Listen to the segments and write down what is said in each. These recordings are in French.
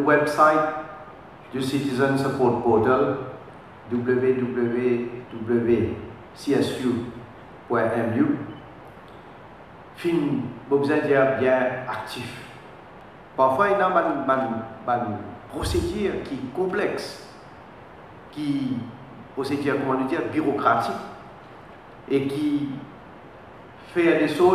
website du Citizen Support Portal www.csu.mu fin besoin bien actif. Parfois il y a une procédure qui est complexe, qui procédure comment dire bureaucratique et qui fait des choses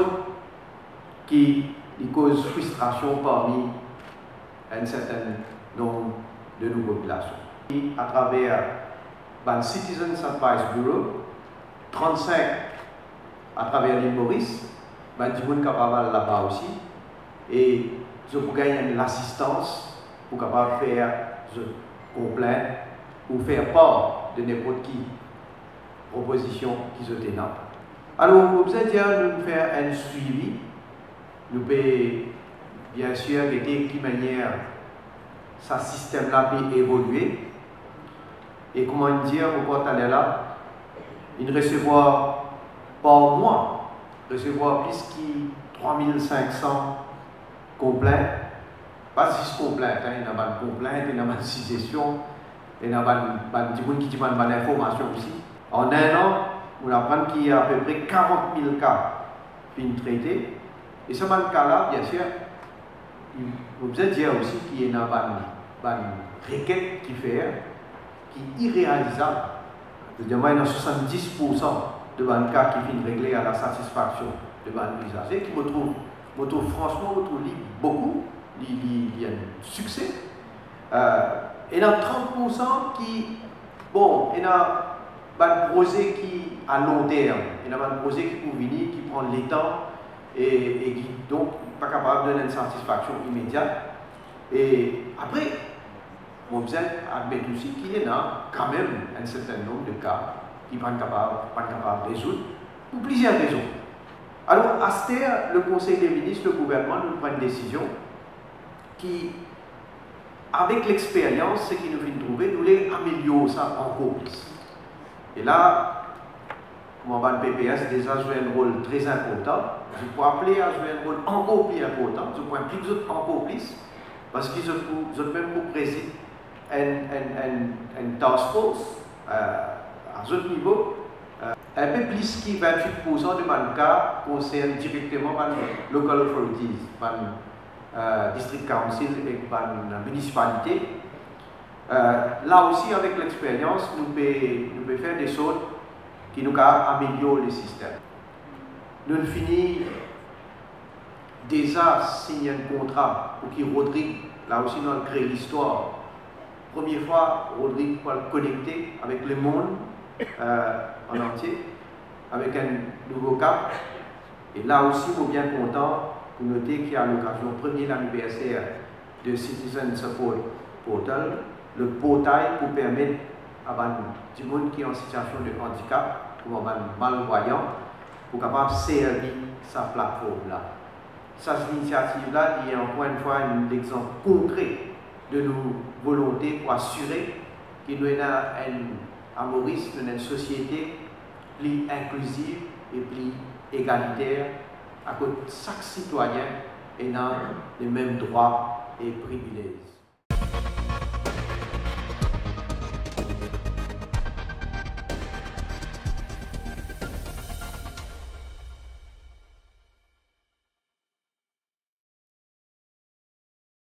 qui causent frustration parmi un certain nombre de nos populations. Et à travers le Citizen Advice Bureau, 35 à travers l'île Maurice, du monde capable là-bas aussi, et je peux gagner l'assistance pour capable faire je complaint ou faire part de n'importe qui proposition qui se tenant. Alors, vous allez dire, nous faire un suivi, nous pouvons bien sûr regarder de quelle manière ce système-là peut évoluer et comment dire, vous allez là, il recevoir par mois, recevoir plus que 3500 complaintes, pas 6 complaintes, il y a des complaintes, il y a des suggestions, il y a des gens qui demandent des informations aussi. En un an, on apprend qu'il y a à peu près 40 000 cas traités. Et ce cas-là, bien sûr, vous allez dire aussi qu'il y a une requête qui fait, qui est irréalisable. Il y a 70% de cas qui finissent réglés à la satisfaction de l'usager, qui me trouve franchement beaucoup, il y a un succès. Et il y a 30% qui, bon, il y a un projet qui à long terme, il y a un projet qui peut venir, qui prend le temps et qui donc pas capable de donner une satisfaction immédiate. Et après, on peut admettre aussi qu'il y a quand même un certain nombre de cas qui ne sont pas capables de résoudre pour plusieurs raisons. Alors, à ce terme, le Conseil des ministres, le gouvernement nous prend une décision qui, avec l'expérience, ce qui nous vient de trouver, nous voulons améliorer ça encore plus. Et là, mon PPS déjà joue un rôle très important. Je peux appeler à jouer un rôle encore plus important, je peux impliquer encore plus, parce qu'ils ont même pour présider une task force à ce niveau. Un peu plus que 28% de mon cas concerne directement les local authorities, les district council et les municipalités. Là aussi, avec l'expérience, nous pouvons faire des choses qui nous améliorent le système. Nous finissons déjà signer un contrat pour que Rodrigue, là aussi, nous avons créé l'histoire. Première fois, Rodrigue va connecter avec le monde en entier, avec un nouveau cap. Et là aussi, nous sommes bien contents pour noter qu'il y a l'occasion, premier l'anniversaire de Citizen Support Portal, le portail pour permettre à des gens qui sont en situation de handicap, comme des malvoyants, pour capable servir sa plateforme-là. Cette initiative-là est encore une fois un exemple concret de nos volontés pour assurer qu'il y a à Maurice une société plus inclusive et plus égalitaire, à côté de chaque citoyen ayant les mêmes droits et privilèges.